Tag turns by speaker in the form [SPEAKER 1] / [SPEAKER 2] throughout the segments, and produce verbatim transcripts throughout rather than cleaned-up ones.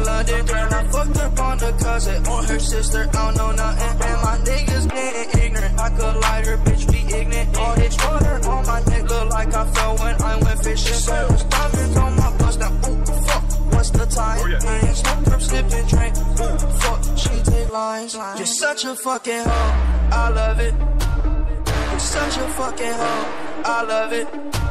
[SPEAKER 1] London. And I fucked up on the cousin, on her sister, I don't know nothing. And my niggas getting ignorant, I could lie, her bitch be ignorant. All this water on my neck look like I fell when I went fishing. So there's diamonds on my bust, now ooh, fuck, what's the time? Oh, yeah. And smoke, perp, sip, and drink, ooh, fuck, she take lines. You're such a fucking hoe, I love it. You're such a fucking hoe, I love it.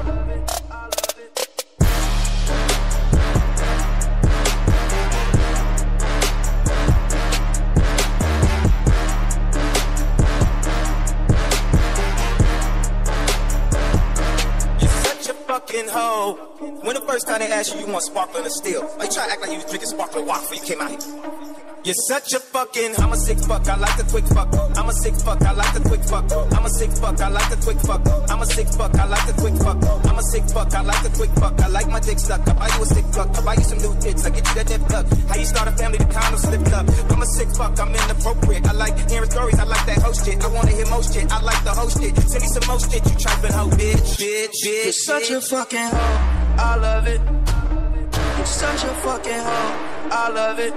[SPEAKER 2] Fucking hoe. When the first time they asked you, you want sparkling or still? Why you try to act like you was drinking sparkling water before you came out here? You're such a fucking. I'm a sick fuck. I like the quick fuck. I'm a sick fuck. I like the quick fuck. I'm a sick fuck. I like the quick fuck. I'm a sick fuck. I like the quick fuck. I'm a sick fuck. I like the quick fuck. I like my dick stuck. I buy you a sick fuck. I buy you some new tits. I get you that dip up. How you start a family? The condom slipped up. I'm a sick fuck. I'm inappropriate. I like hearing stories. I like that host shit. I wanna hear most shit. I like the host shit. Send me some most shit. You tripping hoe, bitch, bitch, bitch.
[SPEAKER 1] You're such a fucking hoe. I love it. You're such a fucking hoe. I love it.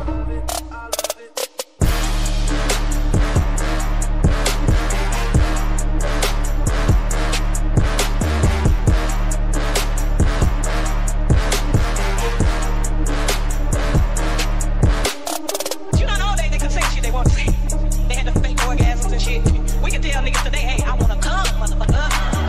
[SPEAKER 3] We can tell niggas today, hey, I wanna come, motherfucker.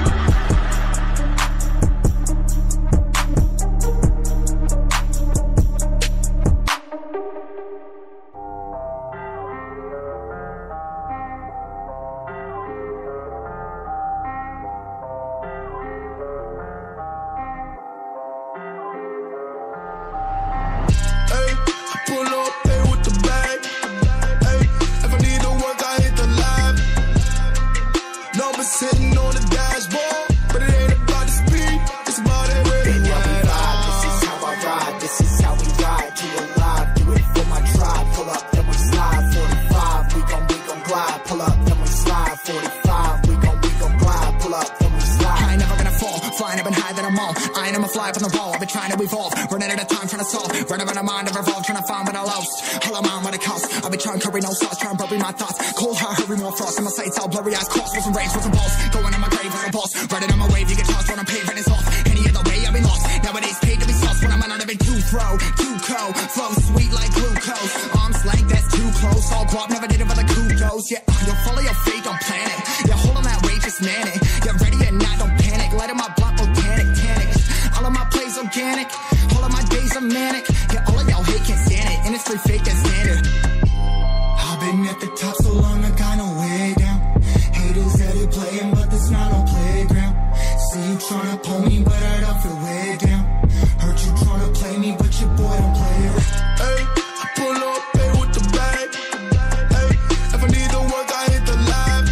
[SPEAKER 4] Sitting on the dashboard, but it ain't about the speed, it's about that ready ride.
[SPEAKER 5] This is how I ride, this is how we ride. To alive, do it for my tribe. Pull up, then we slide. forty-five, we gon' we gon' glide. Pull up, then we slide. forty-five, we gon' we gon' glide. Pull up, then we slide.
[SPEAKER 6] I ain't never gonna fall, flying up and high that I'm all. I ain't I'ma fly from the wall. I've been trying to evolve, running out of time, trying to solve. Running out of mind, to revolve, trying to find what I lost. All I'm on what it costs. I've been trying to curry no sauce, trying to bury my thoughts. Cold heart, hurry, more frost. And my sights all blurry eyes crossed. With some rays, with some balls. Going on my grave with a pulse. Running on my wave, you get tossed when I'm paving it's off. Any other way, I've been lost. Nowadays, paid to be sauce when I'm on another big two throw. Too cold, flow sweet like glucose. Arms length, that's too close. All guap, never did it for the kudos. Yeah, you'll follow your fate, don't plan it. Yeah, hold on that way, just man it. Get ready or not, don't panic. Light up my block, organic, tannic. All of my plays organic. All of my days are manic. Yeah, all of y'all hate, can't stand it. Industry fake, that's standard.
[SPEAKER 4] I've been at the top so long, I got no way down. Haters steady playing, but this not no playground. See you tryna pull me, but I don't feel way down. Heard you tryna play me, but your boy don't play it. Hey, I pull up, hey, with the bag. Hey, if I need to work, I hit the live.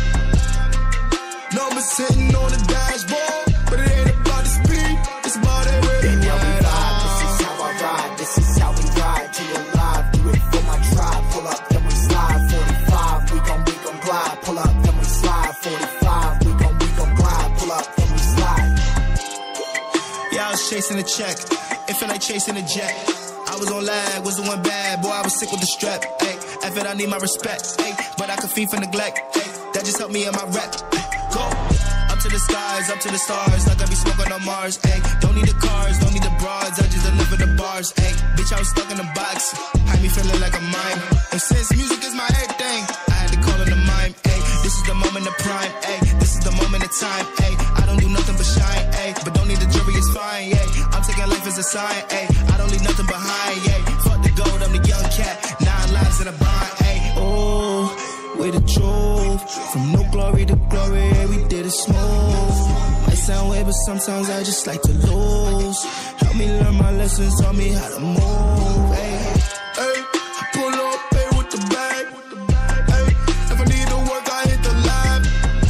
[SPEAKER 4] Number sitting on the dashboard, but it ain't about the speed, it's about that ready ride.
[SPEAKER 5] This is how I ride, this is how we ride. To alive, do it for my tribe. Pull up, then we slide. forty-five, we gon' we gon' glide. Pull up, then we slide. forty-five, we gon' we gon' glide. Pull up, then we slide.
[SPEAKER 4] Yeah, I was chasing a check, it felt like chasing a jet. I was on lag, was the one bad, boy, I was sick with the strep. Ay, F it, I need my respect, ay, but I could fiend for neglect. Ay, that just helped me in my rep. Ay, go up to the skies, up to the stars, like I be smoking on Mars. Ay, don't need the cars, don't need the broads, I just deliver the bars. Ay, bitch, I was stuck in a box, had me feeling like a mime. And since music is my everything, I had to call it a mime. Ay, this is the moment of prime. Ay, this is the moment of time. Ay, I don't do nothing but shine. Ay, but don't need the jury, it's fine. Yeah, I'm taking life as a sign. Ay, I don't leave nothing behind. Yeah, fuck the gold, I'm the young cat. Nine lives in a bind. Ay, oh, way to drove from no glory to glory. Yeah, we did it smooth. Might sound weird, but sometimes I just like to lose. Help me learn my lessons, taught me how to move. Ay, ay, I pull up, hey, with the bag. Ay, if I need to work, I hit the live.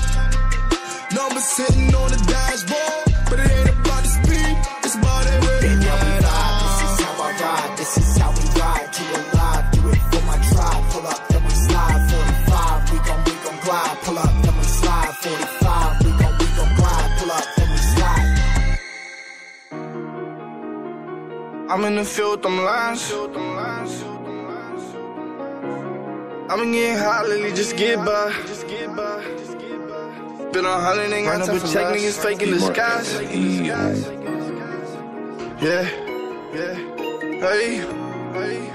[SPEAKER 4] Number sitting on the dashboard, but it ain't about the speed, it's about that ready ride.
[SPEAKER 5] This is how I ride, this is how we ride. To alive, do it for my tribe. Pull up, then we slide. forty-five, we gon' we gon' glide. Pull up, then we slide. forty-five, we gon' we gon' glide. Pull up, then we slide.
[SPEAKER 1] I'm
[SPEAKER 7] I'm in the field with them lines. I've been getting hot lately, just get by. Been on hundred, ain't got time for check niggas faking disguise. Yeah, yeah, hey, hey.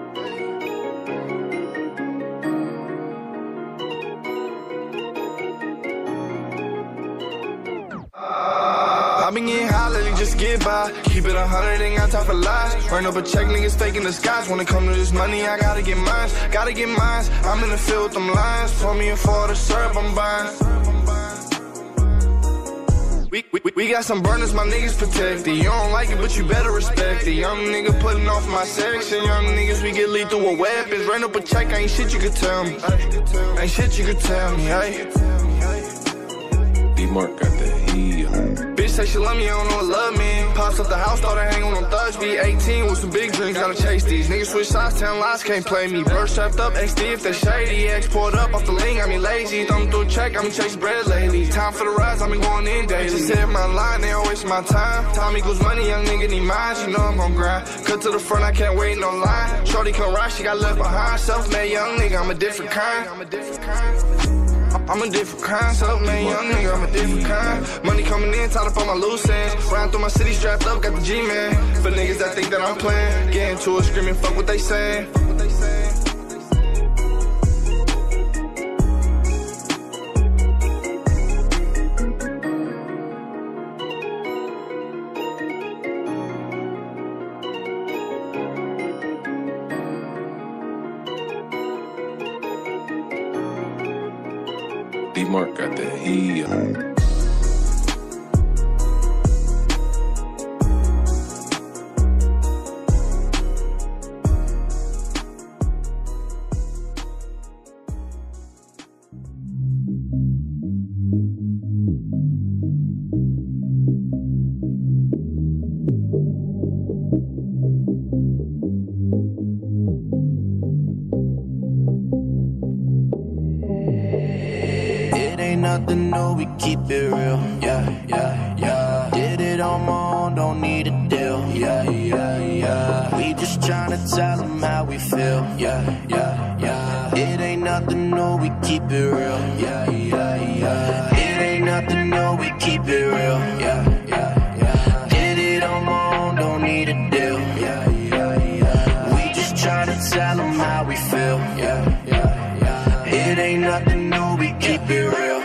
[SPEAKER 7] I've been getting hot lately, just get by. Keep it a hundred, ain't got time for lies. Run up a check, niggas faking the skies. When it come to this money, I gotta get mine. Gotta get mine. I'm in the field with them lions. Pour me in for the syrup, I'm buying. We, we, we got some burners, my niggas protected. You don't like it, but you better respect it. Young nigga putting off my section. Young niggas, we get lethal with weapons. Run up a check, ain't shit you could tell me. Ain't shit you could tell me, hey.
[SPEAKER 8] D-Mark got that heat.
[SPEAKER 7] Bitch say she love me, I don't know what love me. Pops up the house, thought I hang on them thugs. Be eighteen with some big dreams, gotta chase these. Niggas switch sides, ten lies, can't play me. Bird strapped up, X D if they shady. X poured up off the link, I mean lazy. Thumb through a check, I been chasing bread lately. Time for the rise, I been going in daily. Just hit my line, they don't waste my time. Time equals money, young nigga need mines. You know I'm gon' grind. Cut to the front, I can't wait no line. Shorty come ride, she got left behind. Self-made young nigga, I'm a different kind. I'm a different kind. I'm a different kind, self-made young nigga, I'm a different kind. Money coming in, tied up on my loose ends. Round through my city, strapped up, got the G-Man. For niggas that think that I'm playing, get into it, screaming, fuck what they saying.
[SPEAKER 8] D-Mark got that heat.
[SPEAKER 9] Nothing new, we keep it real. Yeah, yeah, yeah. Did it on my own, don't need a deal. Yeah, yeah, yeah. We just tryna tell them how we feel. Yeah, yeah, yeah. It ain't nothing new, we keep it real. Yeah, yeah, yeah. It ain't nothing new, we keep it real. Yeah, yeah, yeah. Did it on my own, don't need a deal. Yeah, yeah, yeah. We just tryna tell them how we feel. Yeah, yeah, yeah. It ain't nothing new, we keep it real.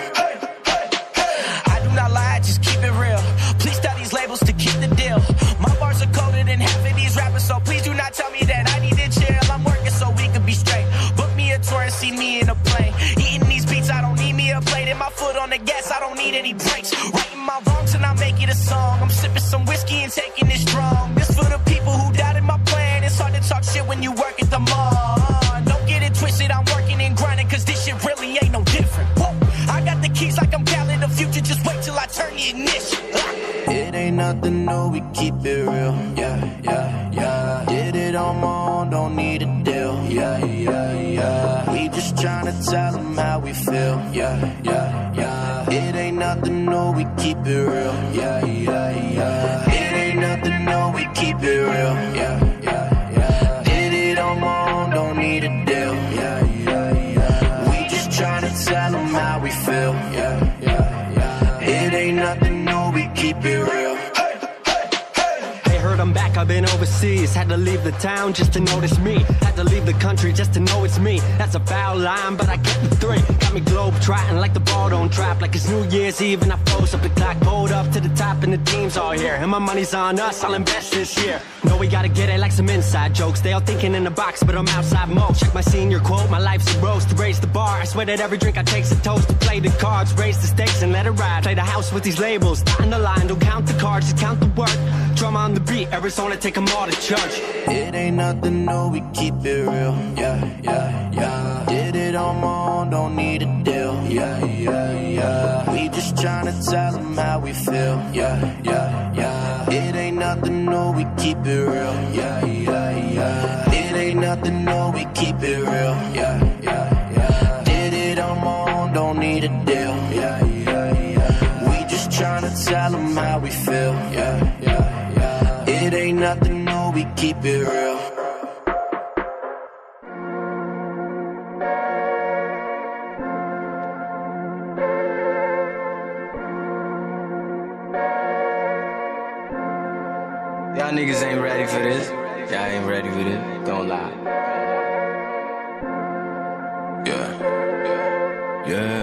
[SPEAKER 10] So please do not tell me that I need to chill. I'm working so we could be straight. Book me a tour and see me in a plane. Eating these beats, I don't need me a plate. And my foot on the gas, I don't need any breaks. Writing my wrongs and I make it a song. I'm sipping some whiskey and taking it strong. This for the people who doubted my plan. It's hard to talk shit when you work at the mall. Don't get it twisted, I'm working and grinding, cause this shit really ain't no different. Whoa. I got the keys like I'm Calvin the future. Just wait till I turn the ignition.
[SPEAKER 9] It ain't nothing new, we keep it real. Yeah, yeah, yeah. Did it on my own, don't need a deal. Yeah, yeah, yeah. We just tryna tell them how we feel. Yeah, yeah, yeah. It ain't nothing new, we keep it real. Yeah, yeah, yeah. It ain't nothing new, we keep it real. Yeah, yeah, yeah. Did it on my own, don't need a deal. Yeah, yeah, yeah. We just tryna tell them how we feel. Yeah, yeah, yeah. It ain't nothing new, we keep it real.
[SPEAKER 11] I'm back, I've been overseas. Had to leave the town just to notice me. Had to leave the country just to know it's me. That's a foul line, but I get the three. Got me globe trotting like the ball don't drop. Like it's New Year's Eve and I froze up the clock. Pulled up to the top and the team's all here. And my money's on us, I'll invest this year. Know we gotta get it like some inside jokes. They all thinking in the box, but I'm outside mo. Check my senior quote, my life's a roast. To raise the bar, I swear that every drink I take's a toast. To play the cards, raise the stakes and let it ride. Play the house with these labels, not in the line. Don't count the cards, just count the work. Drum on the beat, Arizona, take them all to church.
[SPEAKER 9] It ain't nothing new, we keep it real. Yeah, yeah, yeah. Did it on my own, don't need a deal. Yeah, yeah, yeah. We just tryna tell them how we feel. Yeah, yeah, yeah. It ain't nothing new, we keep it real. Yeah, yeah, yeah. It ain't nothing new, we keep it real. Yeah, yeah, yeah. Did it on my own, don't need a deal. Yeah, yeah, yeah. We just tryna tell them how we feel. Yeah, yeah, yeah. It ain't nothing new, we keep it real.
[SPEAKER 12] Y'all niggas ain't ready for this. Y'all ain't ready for this. Don't lie.
[SPEAKER 8] Yeah. Yeah.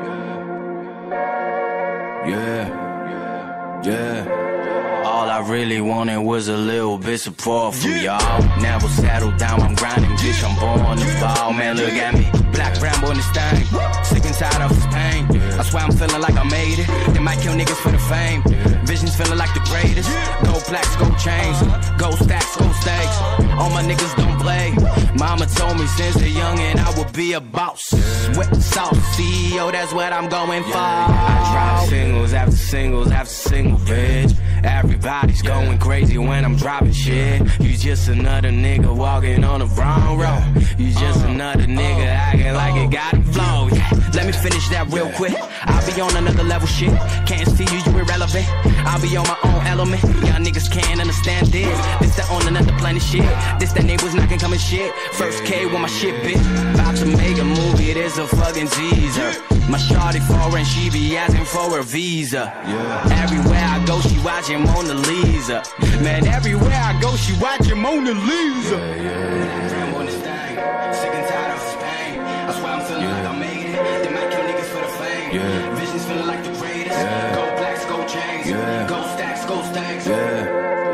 [SPEAKER 8] Yeah. Yeah.
[SPEAKER 9] All I really wanted was a little bit support from y'all. Never settled down, I'm grinding, bitch, I'm born to fall. Man, look at me, black Rambo in this thing. Sick and tired of his pain. I swear I'm feeling like I made it. They might kill niggas for the fame. Visions feeling like the greatest. Gold plaques, gold chains, gold stacks, gold stakes. All my niggas don't play. Mama told me since a youngin' I would be a boss. Sweat sauce, C E O, that's what I'm going for. I drop singles after singles after single, bitch. Everybody's going crazy when I'm dropping shit. You just another nigga walking on the wrong road. You just another nigga acting like it got him flow. Yeah. Let me finish that real quick. I'll be on another level shit. Can't see you, you irrelevant. I'll be on my own element. Y'all niggas can't understand this. This that on another planet shit. This that neighbors knocking coming shit. First K with my shit, bitch. About to make a movie, it is a fucking teaser. My shawty foreign, she be asking for a visa. Yeah. Everywhere I go, she watching Mona Lisa. Man, everywhere I go, she watching Mona Lisa. Yeah, yeah, yeah. On this thing, sick and tired of this pain. That's why I'm feeling yeah. like I made it. They might kill niggas for the fame. Yeah. Visions feeling like the greatest. Yeah. Gold blacks, gold chains. Yeah. Gold stacks, gold stacks. Yeah.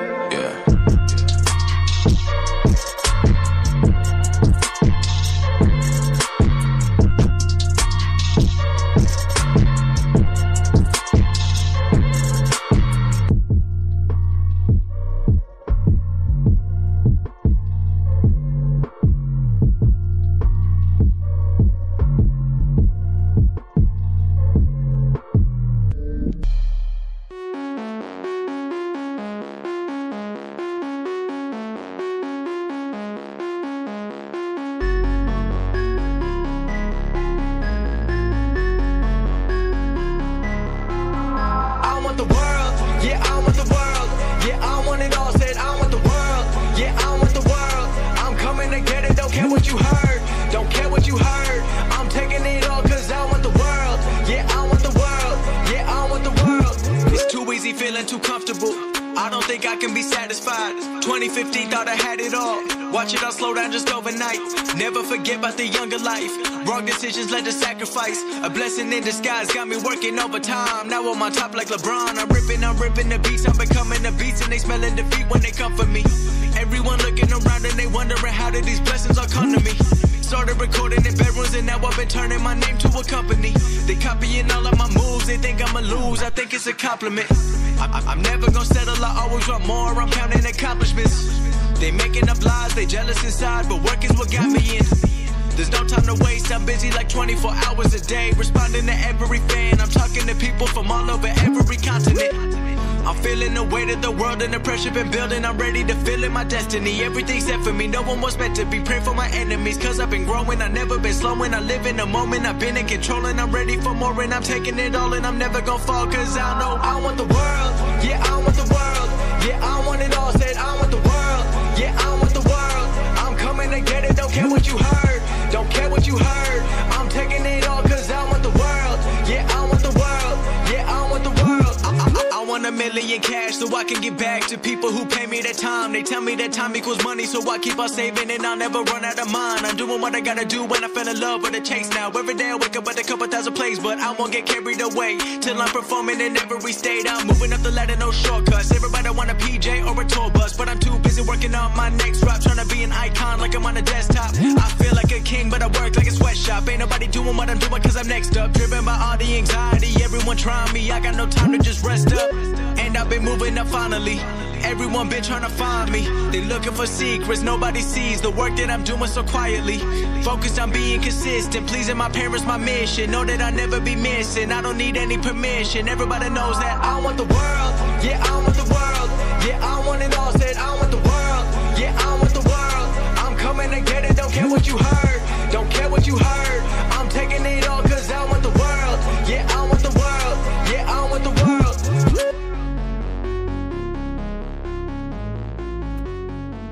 [SPEAKER 9] Decisions led to sacrifice. A blessing in disguise got me working overtime. Now I'm on top like LeBron. I'm ripping, I'm ripping the beats. I'm becoming the beats and they smelling defeat when they come for me. Everyone looking around and they wondering how did these blessings all come to me. Started recording in bedrooms and now I've been turning my name to a company. They copying all of my moves. They think I'ma lose. I think it's a compliment. I I I'm never gonna settle. I always want more. I'm counting accomplishments. They making up lies. They jealous inside, but work is what got me in. There's no time to waste, I'm busy like twenty-four hours a day. Responding to every fan, I'm talking to people from all over every continent. I'm feeling the weight of the world and the pressure been building. I'm ready to feel in my destiny, everything's set for me. No one was meant to be, pray for my enemies. Cause I've been growing, I've never been slowing. I live in the moment, I've been in control. And I'm ready for more and I'm taking it all. And I'm never gonna fall cause I know I want the world. Yeah, I want the world. Yeah, I want it all, said I want the world. Yeah, I want the world. I'm coming to get it, don't care what you heard. Don't care what you heard, I'm taking it all cause I want the world. Yeah, I want the world. Yeah, I want the world. I, I, I want a million cash so I can give back to people who pay me their time. They tell me that time equals money, so I keep on saving and I'll never run out of mine. I'm doing what I gotta do when I fell in love with the chase now. Every day I wake up with a couple thousand plays, but I won't get carried away till I'm performing in every state. I'm moving up the ladder, no shortcuts. Everybody want a P J or a tour bus, but I'm too busy working on my next drop, trying to be an icon like I'm on a desktop. I feel like a king, but I work like a sweatshop. Ain't nobody doing what I'm doing cause I'm next up. Driven by all the anxiety, everyone trying me. I got no time to just rest up. And I've been moving up finally. Everyone been trying to find me. They looking for secrets, nobody sees the work that I'm doing so quietly. Focused on being consistent, pleasing my parents, my mission. Know that I'll never be missing, I don't need any permission. Everybody knows that I want the world. Yeah, I want the world. Yeah, I want it all, said I want the world. Yeah, I want the world. I'm coming to get it, don't care what you heard. Don't care what you heard. I'm taking it all cause I want the world. Yeah, I want the world. Yeah, I want the world.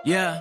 [SPEAKER 13] Yeah.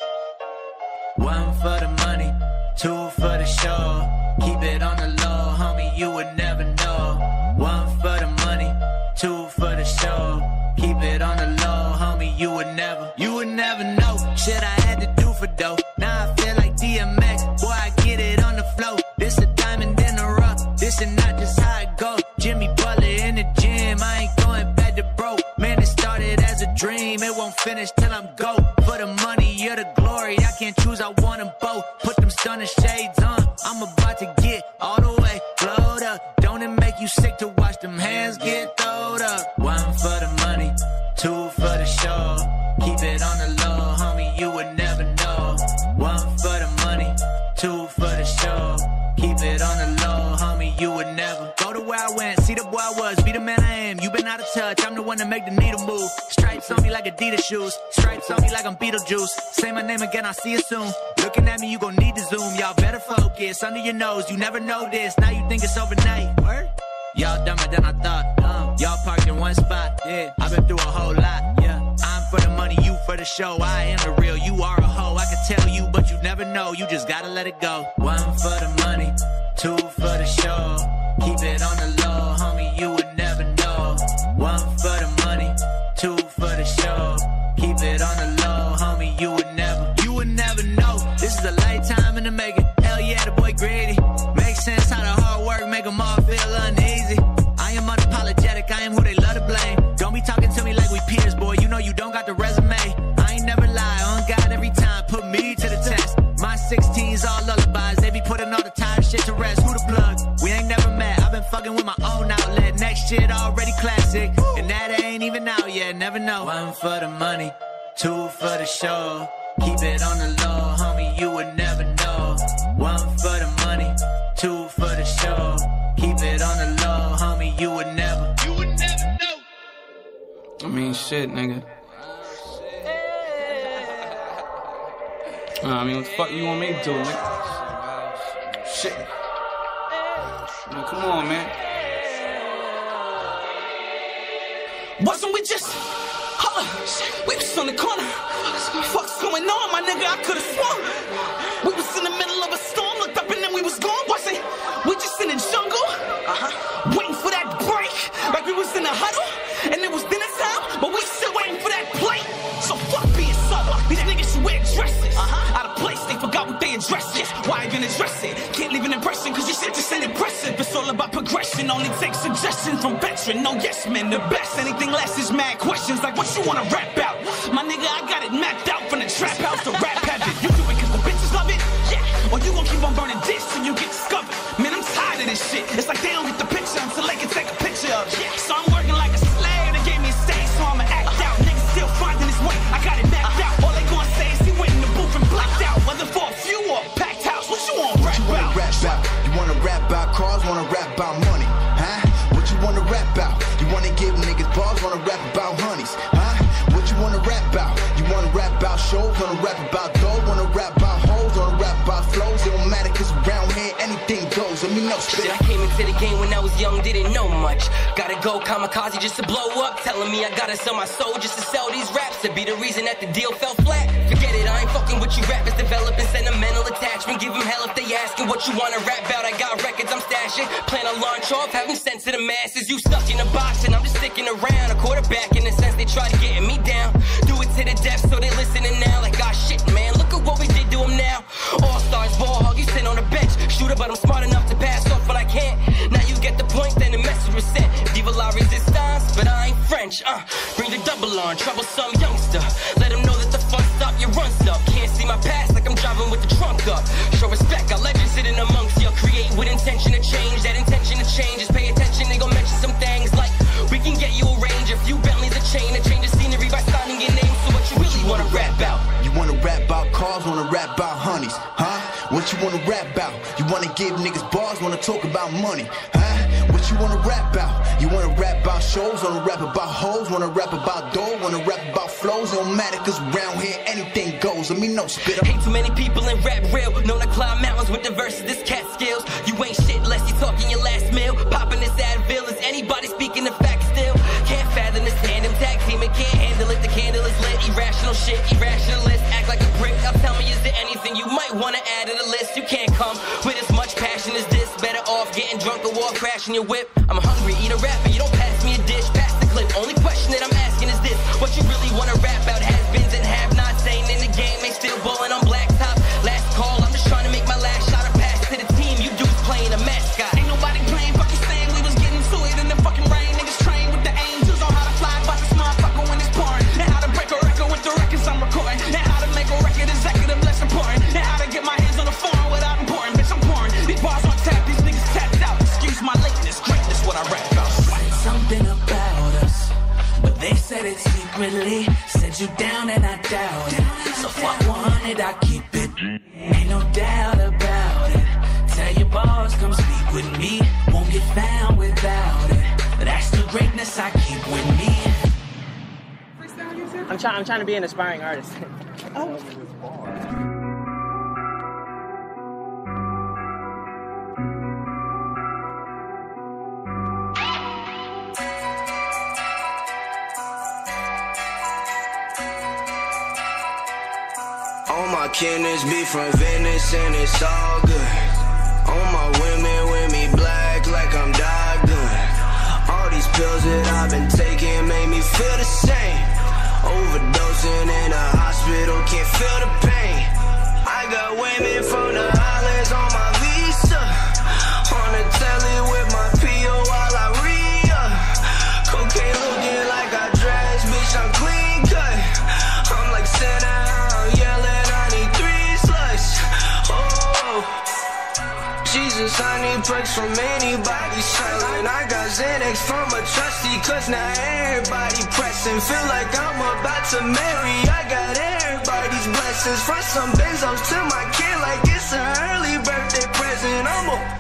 [SPEAKER 13] One for the money, two for the show. Keep it on the low, homie, you would never know. One for the money, two for the show. Keep it on the low, homie, you would never, you would never know. Shit I had to do for dough. Now I feel like D M X, boy, I get it on the flow. This a diamond in the rough, this is not just how it go. Jimmy Butler in the gym, I ain't going back to broke. Man, it started as a dream, it won't finish till I'm go. For the money or the glory, I can't choose, I want them both. Put them stunning shades on, I'm about to get all the way blowed up. Don't it make you sick to watch them hands get throwed up? One for the money, two for the show. Keep it on the low, homie, you would never know. One for the money, two for the show. Keep it on the low, homie, you would never. Go to where I went, see the boy I was, be the man I am. You been out of touch, I'm the one that make the needle move. Stripes on me like Adidas shoes, stripes on me like I'm Beetlejuice. Say my name again, I'll see you soon. Looking at me, you gon' need to zoom. Y'all better focus, under your nose, you never know this. Now you think it's overnight, word? Y'all dumber than I thought, uh, y'all parked in one spot, yeah. I've been through a whole lot, yeah. I'm for the money, you for the show. I am the real, you are a hoe. I can tell you, but you never know. You just gotta let it go. One for the money, two for the show. Keep it on the low, homie, you would never know. One for the money, two for the show. Keep it on the low, homie, you would never, you would never know. This is a lifetime in the making. Hell yeah, the boy greedy. Makes sense how the hard work make them all feel uneasy. I am unapologetic, I am who they love to blame. Don't be talking to me like we peers, boy, you know you don't got the resume. I ain't never lie, on God every time, put me to the test. My sixteens all lullabies, they be putting all the tired shit to rest. Who the plug? We ain't never met, I've been fucking with my own outlet. Next shit already classic, and that ain't even out yet, never know. One for the money, two for the show. Keep it on the low, homie, you would never know. One for the money, two for the show. Keep it on the low, homie, you would never, you would never know.
[SPEAKER 14] I mean, shit, nigga. Uh, I mean, what the fuck you want me to do, nigga? Shit. Man, come on, man.
[SPEAKER 15] Wasn't we just, holla, we was on the corner. Fuck's going on, my nigga, I could've sworn. We was in the middle of a storm, looked up and then we was gone. Wasn't we just in the jungle? Uh-huh. Waiting for that break, like we was in a huddle. And it was dinner time, but we still waiting for that plate. So fuck being sober, these niggas should wear dresses. Uh-huh. Out of place, they forgot what they addressed is. Why even address it? Can't leave an impression, cause your shit just ain't impressive. It's all about progression, only take suggestions from veteran. No yes men, the best, anything less is mad questions. Like what you wanna rap out? My nigga, I got it mapped out from the trap house to rap habit. You do it cause the bitches love it? Yeah. Or you gon' keep on burning this till you get discovered. Man, I'm tired of this shit. It's like they don't get the picture until they can take a picture of it. Yeah. So I'm working like a slave, they gave me a stage, so I'ma act uh-huh. out. Niggas still finding his way, I got it mapped uh-huh. out. All they gonna say is he went in the booth and blacked out. Whether for a few or a packed house, what you wanna rap
[SPEAKER 16] you wanna
[SPEAKER 15] about?
[SPEAKER 16] Rap about? You wanna rap about cars, wanna rap about money, huh? What you wanna rap about? You wanna give niggas bars, wanna rap about honeys, huh? What you wanna rap about? You wanna rap about shows, wanna rap about dough, wanna rap about hoes, wanna rap about flows. It don't matter cause around here anything goes. Let me know, spit.
[SPEAKER 17] I came into the game when I was young, didn't know much. Gotta go kamikaze just to blow up. Telling me I gotta sell my soul just to sell these raps. To be the reason that the deal fell flat. Forget it, I ain't fucking with you rappers. Developing sentimental attachment. Give them hell if they asking what you wanna rap about. I got records I'm stashing. Plan to launch off, have them sent to the masses. You stuck in a box and I'm just sticking around. A quarterback in the sense they try to get me down. Do it to the death so they listening now. Like, ah shit, man, look at what we did to him now. All stars, ball hog, you sit on the bench. Shooter, but I'm smart enough to pass off what I can't. Now you get the point, then the message was sent. Viva la resistance, but I ain't French. Uh, bring the double on, troublesome youngster. Let them know that the fun stop, your runs up. Can't see my past like I'm driving with the trunk up. Show respect, got legends sitting amongst you. Create with intention to change. That intention to change is pay attention. They gon' mention some things like we can get you a range. A few Bentleys, a chain, a change of scenery by signing your name. So what you really wanna rap about?
[SPEAKER 16] You wanna rap about cars, wanna rap about honeys, huh? What you wanna rap about? You wanna give niggas bars, wanna talk about money, huh? What you wanna rap about? You wanna rap about shows, wanna rap about hoes, wanna rap about dough, wanna rap about flows. It don't matter cause around here anything goes. Let me know, spit up.
[SPEAKER 17] Ain't too many people in rap real. Known to climb mountains with the verses, this cat skills. You ain't shit unless you talking your last meal. Popping this Advil, is anybody speaking the facts still? Can't fathom this tandem tag team and can't handle it. The candle is lit, irrational shit, irrationalist. wanna add to the list. You can't come with as much passion as this. Better off getting drunk or walk crashing your whip. I'm hungry, eat a rapper, you don't pass me a dish. Pass the clip, only question that I'm asking is this: what you really wanna rap about? Has-beens and have-nots, saying in the game ain't still bowling on blacktop. Last call, I'm just trying to make my last shot. A pass to the team, you dudes playing a mascot.
[SPEAKER 15] Ain't nobody playing fucking stand, we was getting to it in the fucking rain. Niggas train with the angels on how to fly by this motherfucker when it's pouring. And how to break a record with the records I'm recording. And how to make a record executive less important. And how to get my hands on the phone without important. Bitch, I'm pouring. These bars on tap, these niggas tapped out. Excuse my lateness, greatness, what I rap about.
[SPEAKER 13] Something about us, but they said it secretly. Said you down and I doubt it. So fuck one hundred, I keep it. Ain't no doubt about it. Tell your boss, come speak with me. Won't get found without it. That's the greatness I keep with me.
[SPEAKER 18] I'm trying. I'm trying to be an aspiring artist. Oh.
[SPEAKER 9] All my kidneys be from Venice and it's all good. All my women with me black like I'm Dagon. All these pills that I've been taking make me feel the same. Overdosing in a hospital, can't feel the pain. I got women from the islands on my visa. On the telly with my P O while I re-up. Cocaine looking like I dress, bitch, I'm clean cut. I'm like Santa, I'm yelling, I need three slugs. Oh, Jesus, I need perks from anybody selling. I got Xanax from a trustee, cause now everybody pressing. Feel like I'm about to marry, I got everybody's blessings. From some benzos to my kid like it's an early birthday present. I'm a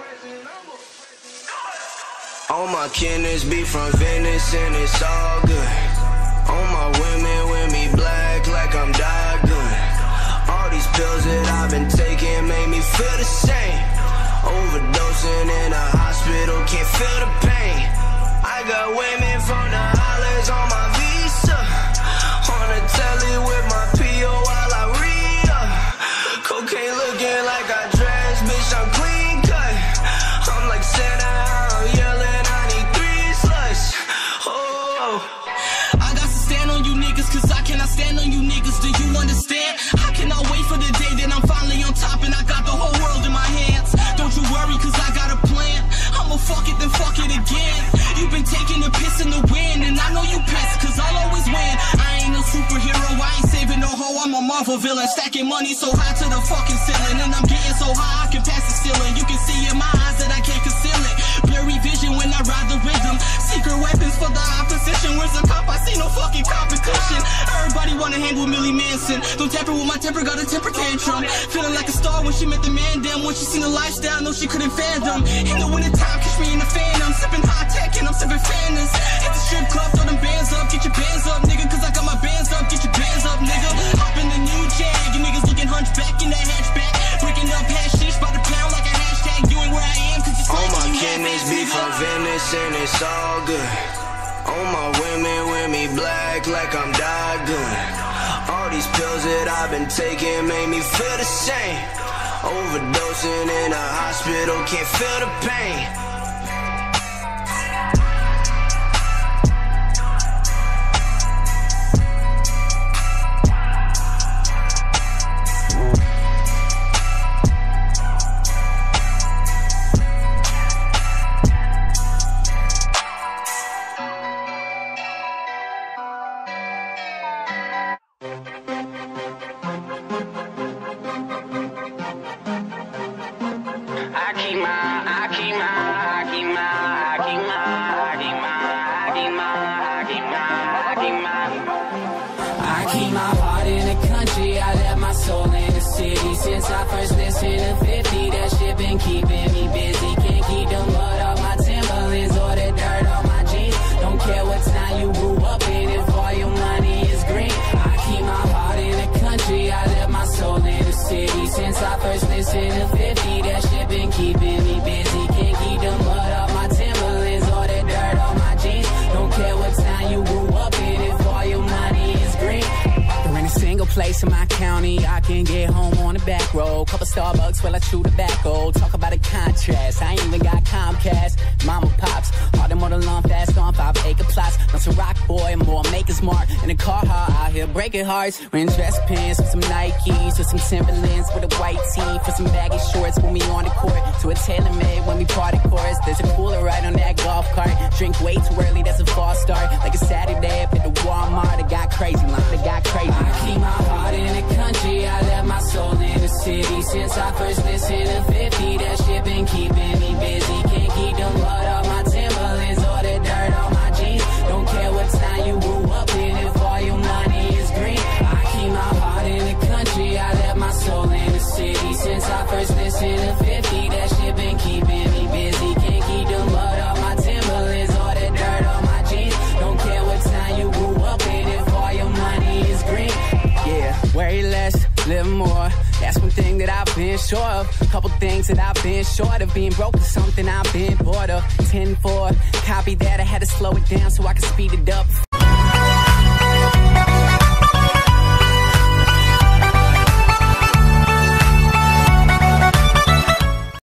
[SPEAKER 9] all my kidneys be from Venice and it's all good. All my women with me black like I'm Dagon. All these pills that I've been taking make me feel the same. Overdosing in a hospital, can't feel the pain. I got women from the islands on my visa. On the telly with my P O while I re-up. Cocaine looking like I dress, bitch, I'm clean cut. I'm like Santa, I'm yelling, I need three slugs. Oh,
[SPEAKER 15] I got to stand on you niggas, cause I cannot stand on you niggas. Do you understand? I cannot wait for the day that I'm finally on top and I got the whole world in my hands. Don't you worry, cause I got a plan. I'ma fuck it, then fuck it again. You've been taking the piss in the wind, and I know you pissed, cause I'll always win. I ain't no superhero, I ain't saving no hoe, I'm a Marvel villain. Stacking money so high to the fucking ceiling, and I'm getting so high I can pass the ceiling. You can see in my eyes that I can't conceal it. Blurry vision when I ride the rhythm. Secret weapons for the opposition. Where's the cop? I see no fucking competition. Everybody wanna hang with Millie Manson. Don't tamper with my temper, got a temper tantrum. Feeling like a star when she met the man. Damn, when she seen the lifestyle, no she couldn't fathom. In the winter time, catch me in the phantom. Sipping high tech and I'm sipping Fantas. Hit the strip club, throw them bands up. Get your bands up, nigga, cause I got my bands up. Get your bands up, nigga. Hop in the new Jag. You niggas looking hunchback in that hatchback. Breaking up hashish by the pound like a hashtag. You ain't where I am, cause it's
[SPEAKER 9] all
[SPEAKER 15] like
[SPEAKER 9] my
[SPEAKER 15] you
[SPEAKER 9] kidneys be from Venice and it's all good. All my women with me black like I'm Dagon. All these pills that I've been taking make me feel the same. Overdosing in a hospital, can't feel the pain.
[SPEAKER 19] Single place in my county, I can get home on the back road. Couple Starbucks while I chew tobacco. Talk about a contrast, I ain't even got Comcast. Mama pops, all them on the lawn fast on five acre plots. Not a rock boy, more maker's mark. In the car hard out here breaking hearts. Wearing dress pants with some Nikes, with some Timberlands with a white tee, for some baggy shorts when we on the court. To a tailor-made when we party chorus. There's a cooler right on that golf cart. Drink way too early, that's a false start. Like a Saturday up at the Walmart, it got crazy, line, it got crazy. I keep my heart in the country, I left my soul in the city. Since I first listened to fifty, that shit been keeping me busy. Can't keep the mud off my Timberlands or the dirt on my jeans. Don't care what time you grew up in, if all your money is green. I keep my heart in the country, I left my soul in the city. Since I first listened to fifty, that shit been keeping me busy. Can't keep the mud off my Timberlands or the dirt on my jeans. Don't care what time you grew up in, if all your money is green. Yeah, worry less, live more. That's one thing that I've been sure of. Couple things that I've been short of. Being broke is something I've been bored of. ten four, copy that, I had to slow it down so I could speed it up.